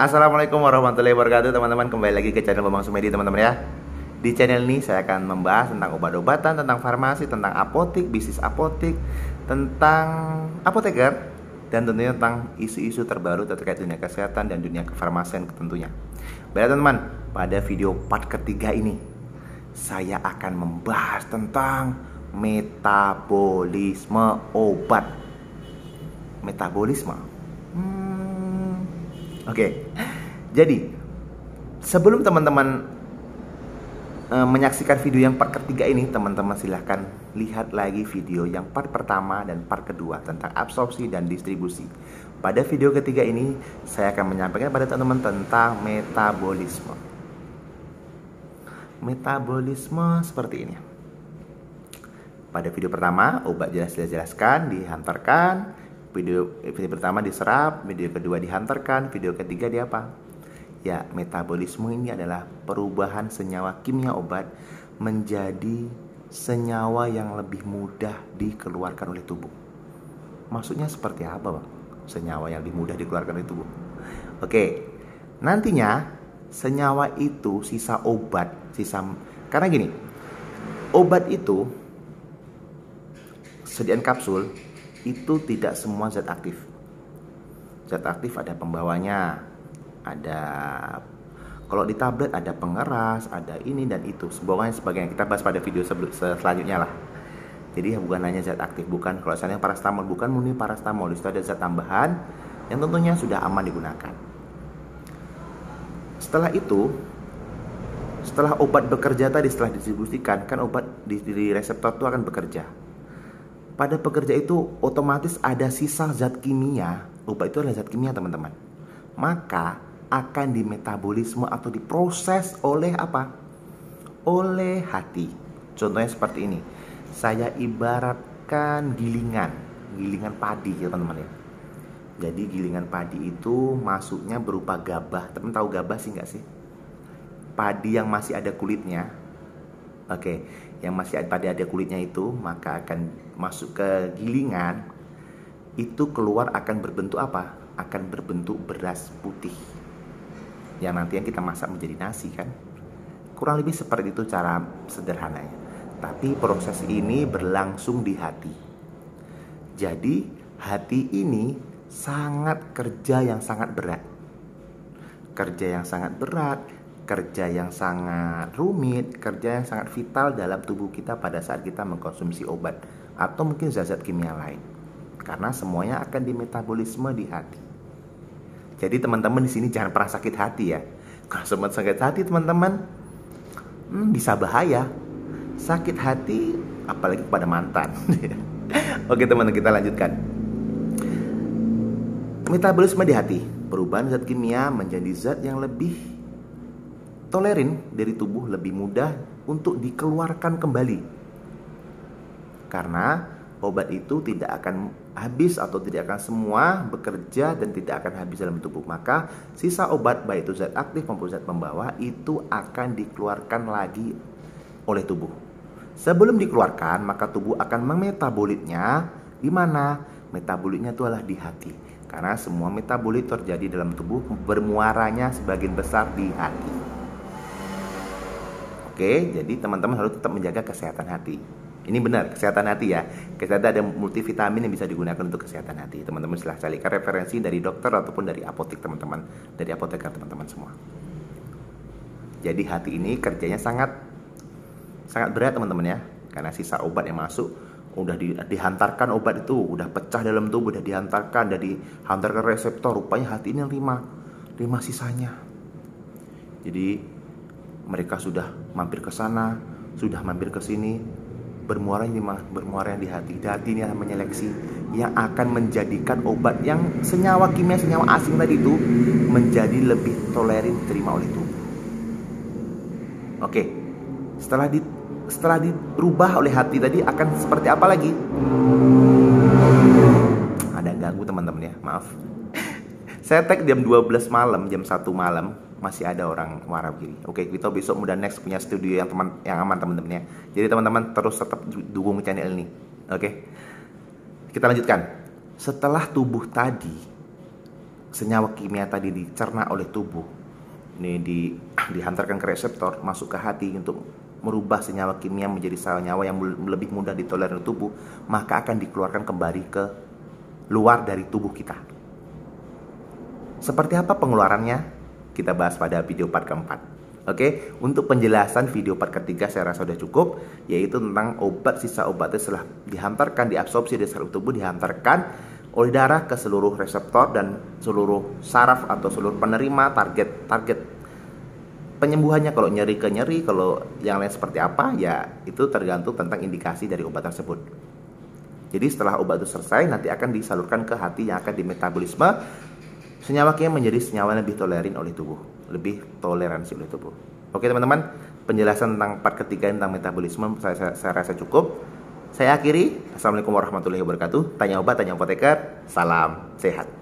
Assalamualaikum warahmatullahi wabarakatuh teman-teman. Kembali lagi ke channel Bambang Sumedi teman-teman ya. Di channel ini saya akan membahas tentang obat-obatan, tentang farmasi, tentang apotik, bisnis apotik, tentang apoteker, dan tentunya tentang isu-isu terbaru terkait dunia kesehatan dan dunia kefarmasian tentunya. Baiklah teman-teman, pada video part ketiga ini saya akan membahas tentang metabolisme obat. Metabolisme. Oke. Jadi sebelum teman-teman menyaksikan video yang part ketiga ini, teman-teman silahkan lihat lagi video yang part pertama dan part kedua tentang absorpsi dan distribusi. Pada video ketiga ini saya akan menyampaikan pada teman-teman tentang metabolisme. Metabolisme seperti ini. Pada video pertama obat jelas-jelaskan dihantarkan. Video pertama diserap, video kedua dihantarkan, video ketiga di apa? Ya, metabolisme ini adalah perubahan senyawa kimia obat menjadi senyawa yang lebih mudah dikeluarkan oleh tubuh. Maksudnya seperti apa, Bang? Senyawa yang lebih mudah dikeluarkan oleh tubuh. Oke, nantinya senyawa itu sisa obat, karena gini, obat itu sediaan kapsul itu tidak semua zat aktif. Zat aktif ada pembawanya, ada kalau di tablet ada pengeras, ada ini dan itu, sebagainya. Kita bahas pada video selanjutnya lah. Jadi bukan hanya zat aktif, bukan kalau misalnya parastamol, bukan murni parastamol, itu ada zat tambahan yang tentunya sudah aman digunakan. Setelah itu, setelah obat bekerja tadi, setelah didistribusikan, kan obat di reseptor itu akan bekerja. Pada pekerja itu otomatis ada sisa zat kimia. Obat itu adalah zat kimia teman-teman. Maka akan dimetabolisme atau diproses oleh apa? Oleh hati. Contohnya seperti ini. Saya ibaratkan gilingan padi ya teman-teman ya. Jadi gilingan padi itu masuknya berupa gabah. Teman tahu gabah sih nggak sih? Padi yang masih ada kulitnya. Oke, yang masih ada kulitnya itu maka akan masuk ke gilingan, itu keluar akan berbentuk apa? Akan berbentuk beras putih yang nanti yang kita masak menjadi nasi kan. Kurang lebih seperti itu cara sederhananya. Tapi proses ini berlangsung di hati. Jadi hati ini kerja yang sangat berat. Kerja yang sangat berat, kerja yang sangat rumit, kerja yang sangat vital dalam tubuh kita pada saat kita mengkonsumsi obat atau mungkin zat-zat kimia lain. Karena semuanya akan dimetabolisme di hati. Jadi teman-teman di sini jangan pernah sakit hati ya. Kalau sempat sakit hati teman-teman, bisa bahaya. Sakit hati apalagi kepada mantan. Oke teman-teman, kita lanjutkan. Metabolisme di hati, perubahan zat kimia menjadi zat yang lebih tolerin dari tubuh, lebih mudah untuk dikeluarkan kembali. Karena obat itu tidak akan habis atau tidak akan semua bekerja dan tidak akan habis dalam tubuh. Maka sisa obat baik itu zat aktif maupun zat pembawa itu akan dikeluarkan lagi oleh tubuh. Sebelum dikeluarkan maka tubuh akan memetabolitnya. Di mana? Metabolitnya itu adalah di hati. Karena semua metabolit terjadi dalam tubuh bermuaranya sebagian besar di hati. Oke, jadi teman-teman harus tetap menjaga kesehatan hati. Ini benar, kesehatan hati ya. Kesehatan ada multivitamin yang bisa digunakan untuk kesehatan hati. Teman-teman silahkan carikan referensi dari dokter ataupun dari apotek teman-teman, dari apoteker teman-teman semua. Jadi hati ini kerjanya sangat berat teman-teman ya. Karena sisa obat yang masuk udah dihantarkan, obat itu udah pecah dalam tubuh, udah dihantarkan reseptor. Rupanya hati ini yang lima sisanya. Jadi mereka sudah mampir ke sana, sudah mampir ke sini, bermuara di hati. Hati ini akan menyeleksi yang akan menjadikan obat yang senyawa kimia, senyawa asing tadi itu menjadi lebih tolerin diterima oleh tubuh. Oke, setelah dirubah oleh hati tadi akan seperti apa lagi? Ada ganggu teman-teman ya, maaf. Saya tag jam 12 malam, jam 1 malam masih ada orang marah begini. Oke, kita besok mudah next punya studio yang aman teman-teman ya. Jadi teman-teman terus tetap dukung channel ini. Oke. Kita lanjutkan. Setelah tubuh tadi senyawa kimia tadi dicerna oleh tubuh, ini dihantarkan ke reseptor, masuk ke hati untuk merubah senyawa kimia menjadi senyawa yang lebih mudah ditolerir tubuh, maka akan dikeluarkan kembali ke luar dari tubuh kita. Seperti apa pengeluarannya? Kita bahas pada video part keempat. Oke, untuk penjelasan video part ketiga saya rasa sudah cukup, yaitu tentang obat, sisa obat itu setelah dihantarkan, diabsorpsi di seluruh tubuh, dihantarkan oleh darah ke seluruh reseptor dan seluruh saraf atau seluruh penerima target penyembuhannya. Kalau nyeri ke nyeri, kalau yang lain seperti apa, ya itu tergantung tentang indikasi dari obat tersebut. Jadi setelah obat itu selesai, nanti akan disalurkan ke hati yang akan dimetabolisme. Senyawa kimia menjadi senyawa yang lebih tolerin oleh tubuh, lebih toleransi oleh tubuh. Oke teman-teman, penjelasan tentang part ketiga tentang metabolisme saya rasa cukup. Saya akhiri. Assalamualaikum warahmatullahi wabarakatuh. Tanya obat, tanya apoteker. Salam sehat.